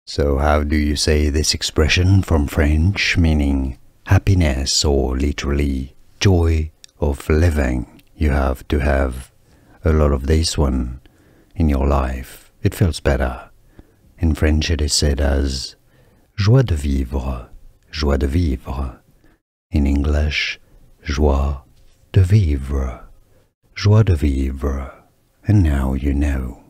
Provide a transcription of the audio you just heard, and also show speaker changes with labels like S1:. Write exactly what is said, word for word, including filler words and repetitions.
S1: So how do you say this expression from French, meaning happiness or literally joy of living? You have to have a lot of this one in your life. It feels better. In French it is said as joie de vivre, joie de vivre. In English, joie de vivre, joie de vivre. And now you know.